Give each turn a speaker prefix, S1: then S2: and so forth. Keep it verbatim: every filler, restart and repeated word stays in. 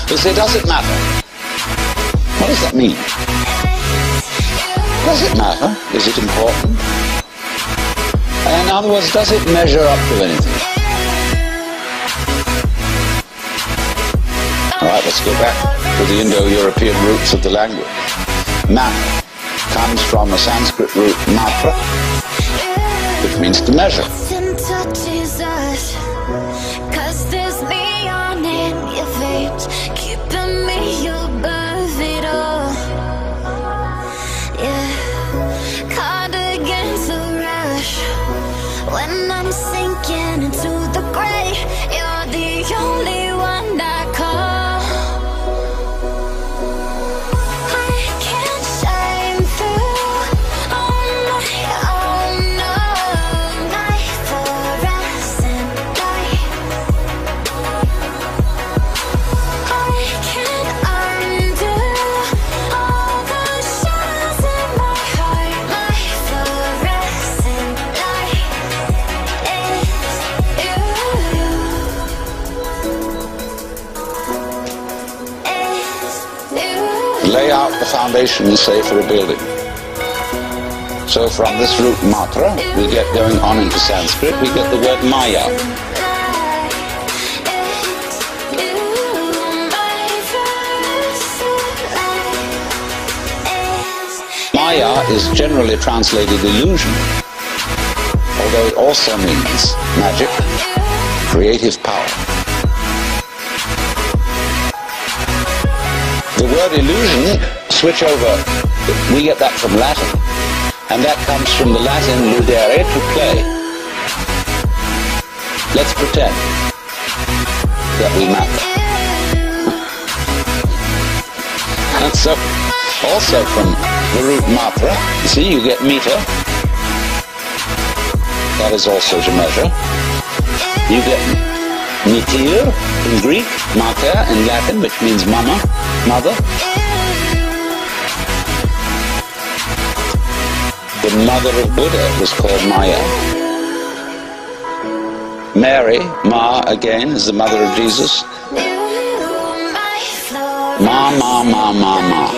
S1: You say, does it matter? What does that mean? Does it matter? Is it important? In other words, does it measure up to anything? Alright, let's go back to the Indo-European roots of the language. Matter comes from a Sanskrit root matra, which means to measure.
S2: When I'm sinking into the gray, you're the only one I call. I can't shine through on my own, no. My fluorescent light. I can't undo all the shadows in my heart. My fluorescent light.
S1: Lay out the foundation, say, for a building. So from this root matra, we get going on into Sanskrit, we get the word Maya. Maya is generally translated illusion, although it also means magic, creative power. The word illusion, switch over, we get that from Latin, and that comes from the Latin ludere, to play. Let's pretend that we matter. And so, also from the root matra, you see, you get meter, that is also to measure. You get metir in Greek, mater in Latin, which means mama, mother. The mother of Buddha was called Maya. Mary, Ma again, is the mother of Jesus. Ma, ma, ma, ma, ma.